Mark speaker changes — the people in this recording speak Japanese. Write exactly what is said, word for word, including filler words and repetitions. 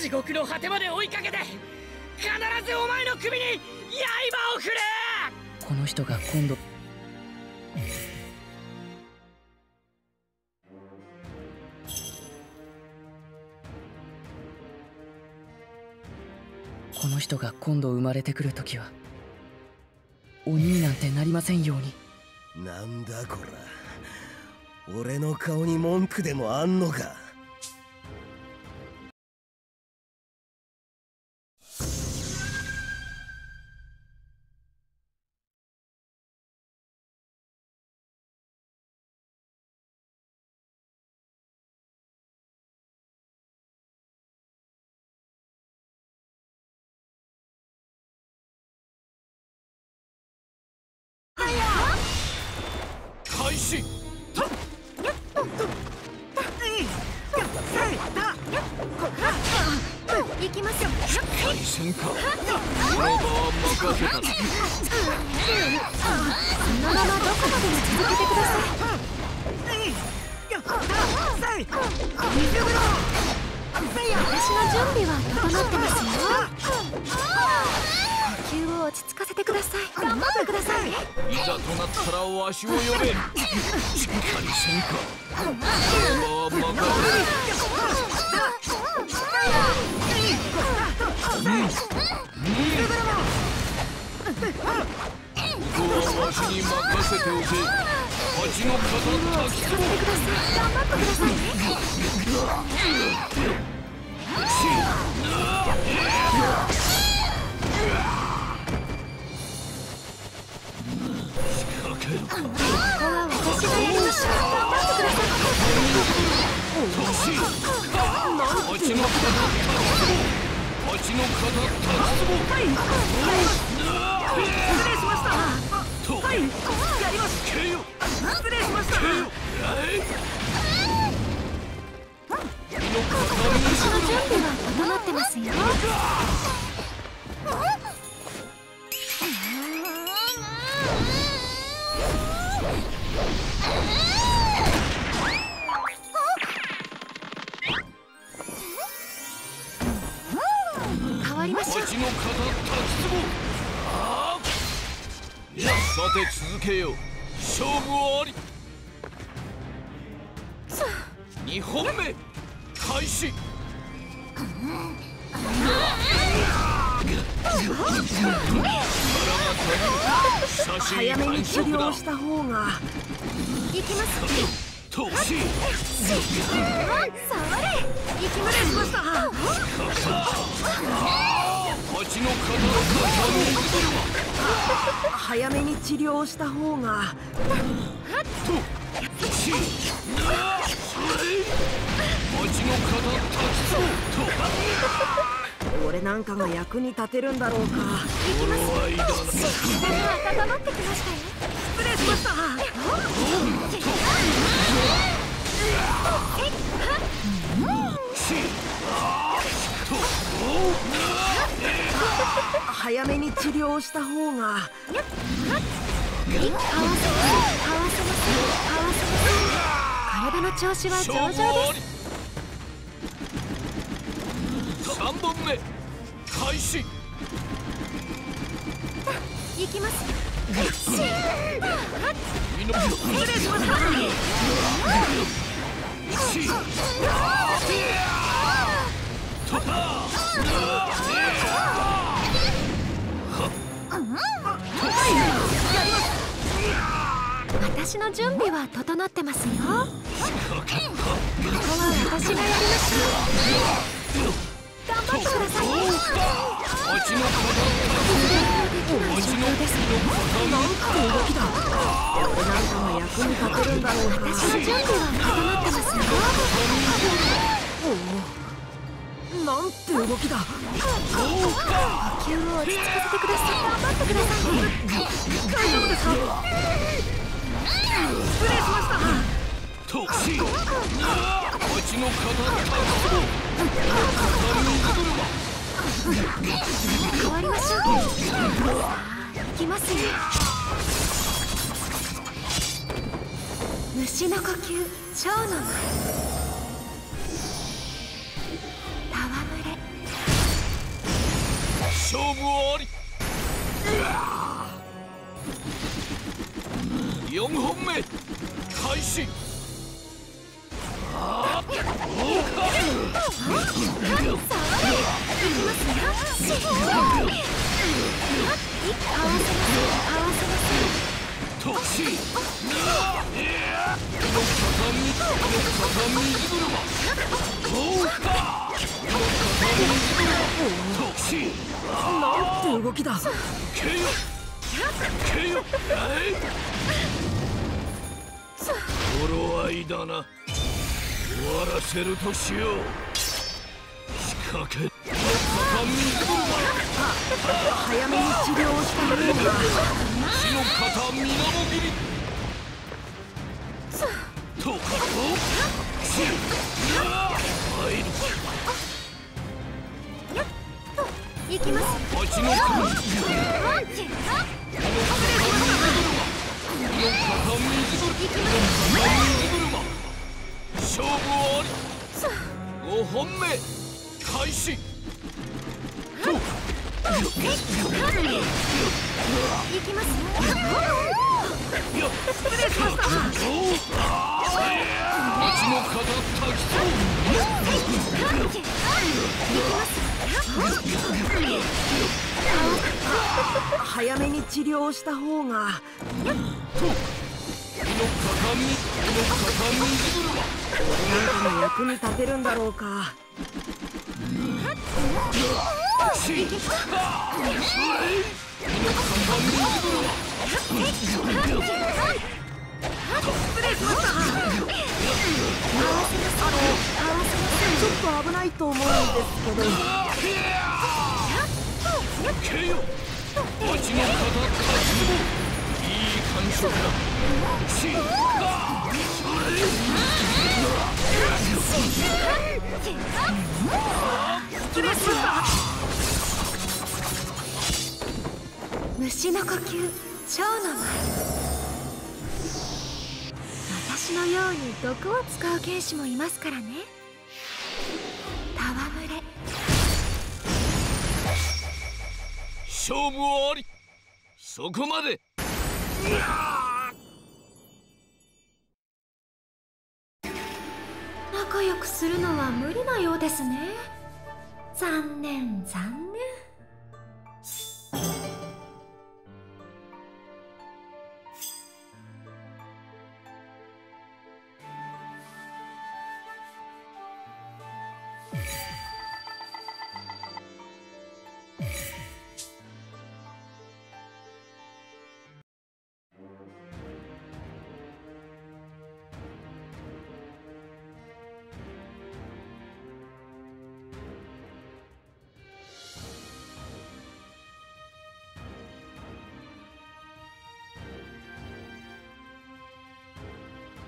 Speaker 1: 地獄の果てまで追いかけて必ずお前の首に刃を振れ。
Speaker 2: この人が今度この人が今度生まれてくるときは鬼になんてなりませんように。
Speaker 3: なんだこら、俺の顔に文句でもあんのか。
Speaker 4: 開始。
Speaker 5: 行きますよ。
Speaker 4: 対戦か。この場は任せた。
Speaker 5: そのままどこまでも続けてください。私の準備は整ってますよ。呼吸を落ち着かせてください。頑張ってください。
Speaker 4: いざとなったらわしを呼べ。しっかりせんか。この場は任せた。ここはわしに任せておけ。蜂の肩たきつぼ。
Speaker 5: 頑張ってくださいね。
Speaker 4: 仕掛けるか。
Speaker 5: ここは私がやりましょう。頑張ってください。
Speaker 4: 蜂の肩たきつぼ。蜂の肩たきつぼ。はい。失礼しました。はい。やります。失礼しました。
Speaker 5: 私の準備は整ってますよ。変わりましょう。
Speaker 4: 蜂の肩たきつぼ。さて続けよう。勝負あり。にほんめ開始。
Speaker 6: 早めに治療した方が。
Speaker 5: 行きます。
Speaker 4: とし。
Speaker 5: 触れ。行きます。
Speaker 6: しました。
Speaker 4: 蜂の肩
Speaker 6: 早めに治療した方が。
Speaker 4: とし。蜂の肩たきつぼと。
Speaker 6: 俺なんかが役に立てるんだろうか。
Speaker 5: 行きます。体が温まってきましたよ。
Speaker 6: 失礼しました。早めに治療した方が。
Speaker 5: かわせます。かわせます。かわせます。体の調子は上々です。
Speaker 4: さんぼんめ開始。
Speaker 5: 行きます。
Speaker 4: 失
Speaker 6: 礼しました。
Speaker 5: 私の準備は整ってますよ。ここは私がやりましょう。頑張ってください。
Speaker 4: 蜂の肩
Speaker 6: なんか動きだ。俺なんかが役に立てるんだろうか。
Speaker 5: 私の準備は整ってますよ。
Speaker 6: おお、なんて動きだ。
Speaker 5: 呼吸を落ち着かせてください。頑張ってくださいね。
Speaker 6: 大丈夫ですか。失礼しました。
Speaker 4: とし。蜂の肩たきつぼ。
Speaker 5: 変わりましょう。行きますよ。虫の呼吸、蝶の舞。戯れ。
Speaker 4: 勝負あり。よんほんめ開始。あー特進
Speaker 6: なんて動きだ。
Speaker 4: 頃合いだな。終わらせるとしよう。仕掛け
Speaker 6: 早めに治療をした方が。
Speaker 4: 血の肩みなもぎりととし入る。
Speaker 5: 行きます。
Speaker 4: 蜂の首この肩水車勝負あり。ごほんめ開始。と
Speaker 5: 行きます。
Speaker 4: 蜂の肩たき
Speaker 6: 早めに治療した方が。
Speaker 4: とこの肩みこの肩水車
Speaker 6: なんかの役に立てるんだろうか。
Speaker 4: しあこの肩水車
Speaker 6: ちょっと危ないと思うんですけど。
Speaker 4: けよ蜂の肩かつもいい感触だ。しあそれ
Speaker 5: 虫の呼吸、蝶の舞。私のように毒を使う剣士もいますからね。戯れ。
Speaker 4: 勝負あり。そこまで。
Speaker 5: 仲良くするのは無理なようですね。残念残念。